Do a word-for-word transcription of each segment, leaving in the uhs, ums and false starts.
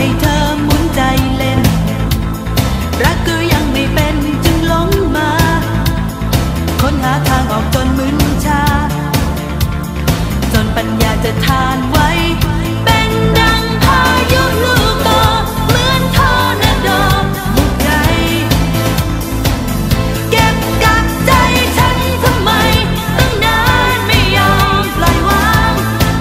ให้เธอหมุนใจเล่นรักก็ยังไม่เป็นจึงหลงมาค้นหาทางออกจนมึนชาจนปัญญาจะทานไว้เป็นดังพายุลูกโตเหมือนทอร์นาโดบุกใจเก็บกักใจฉันทำไมตั้งนานไม่ยอมปล่อยวาง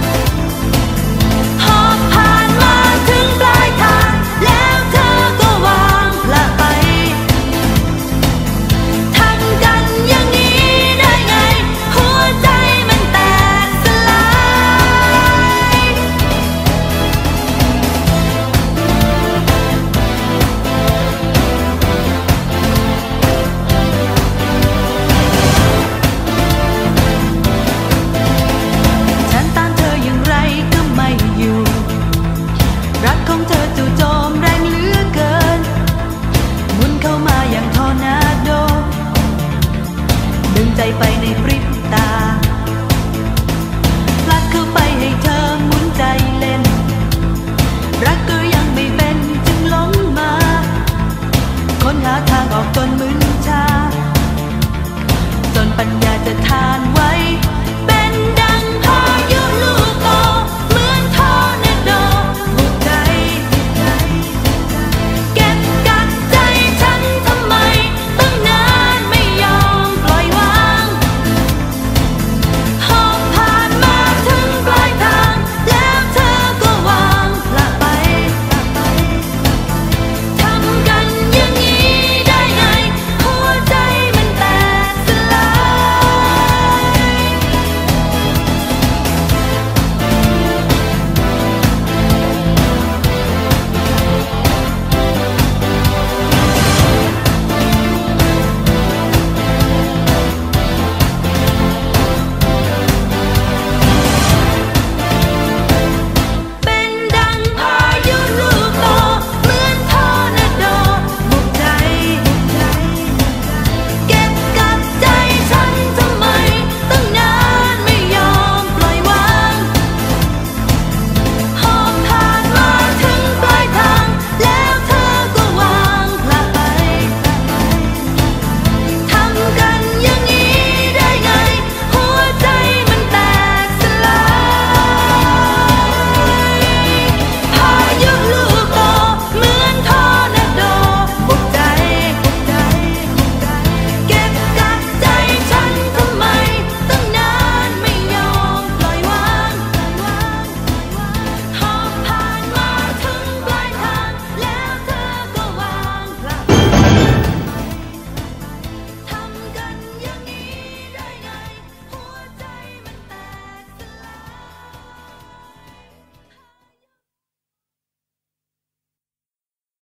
หอบผ่านมาถึงปลายทางแล้วเธอก็วางพละไปทำกันอย่างนี้ได้ไงหัวใจมันแตกสลายฉันตามเธออย่างไรก็ไม่อยู่รักของเธอจู่โจมแรงเหลือเกินหมุนเข้ามาอย่างทอร์นาโดดึงใจไปในพริบตาพลัดเข้าไปให้เธอหมุนใจเล่นรักก็ยังไม่เป็นจึงหลงมาค้นหาทางออกจนมึนชาจนปัญญาจะทาน